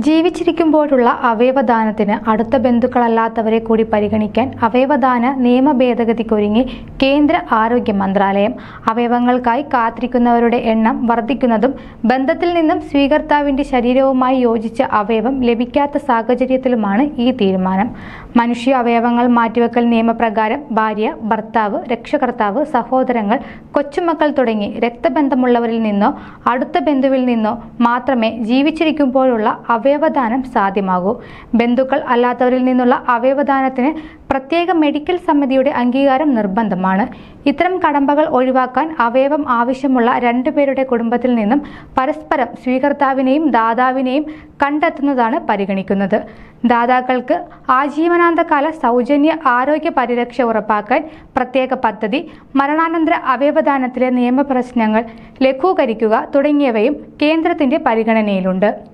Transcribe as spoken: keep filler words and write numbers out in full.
ജീവിച്ചിരിക്കുമ്പോഴുള്ള അവയവദാനത്തിന് അടുത്ത ബന്ധുക്കളല്ലാത്തവരെ കൂടി പരിഗണിക്കാൻ അവയവദാന നിയമ ഭേദഗതിക്കൊരുങ്ങി കേന്ദ്ര ആരോഗ്യ മന്ത്രാലയം. അവയവങ്ങൾക്കായി കാത്തിരിക്കുന്നവരുടെ എണ്ണം വർദ്ധിക്കുന്നതും ബന്ധത്തിൽ നിന്നും സ്വീകർത്താവിന്റെ ശരീരവുമായി യോജിച്ച അവയവം ലഭിക്കാത്ത സാഹചര്യത്തിലുമാണ് ഈ തീരുമാനം. മനുഷ്യ അവയവങ്ങൾ മാറ്റിവെക്കൽ നിയമപ്രകാരം ഭാര്യ, ഭർത്താവ്, രക്ഷകർത്താവ്, സഹോദരങ്ങൾ, കൊച്ചുമക്കൾ തുടങ്ങി രക്തബന്ധമുള്ളവരിൽ നിന്നോ അടുത്ത ബന്ധുവിൽ നിന്നോ മാത്രമേ ജീവിച്ചിരിക്കുമ്പോഴുള്ള അവയവദാനം സാധ്യമാകൂ. ബന്ധുക്കൾ അല്ലാത്തവരിൽ നിന്നുള്ള അവയവദാനത്തിന് പ്രത്യേക മെഡിക്കൽ സമിതിയുടെ അംഗീകാരം നിർബന്ധമാണ്. ഇത്തരം കടമ്പകൾ ഒഴിവാക്കാൻ അവയവം ആവശ്യമുള്ള രണ്ടുപേരുടെ കുടുംബത്തിൽ നിന്നും പരസ്പരം സ്വീകർത്താവിനെയും ദാതാവിനെയും കണ്ടെത്തുന്നതാണ് പരിഗണിക്കുന്നത്. ദാതാക്കൾക്ക് ആജീവനാന്തകാല സൗജന്യ ആരോഗ്യ പരിരക്ഷ ഉറപ്പാക്കാൻ പ്രത്യേക പദ്ധതി, മരണാനന്തര അവയവദാനത്തിലെ നിയമപ്രശ്നങ്ങൾ ലഘൂകരിക്കുക തുടങ്ങിയവയും കേന്ദ്രത്തിന്റെ പരിഗണനയിലുണ്ട്.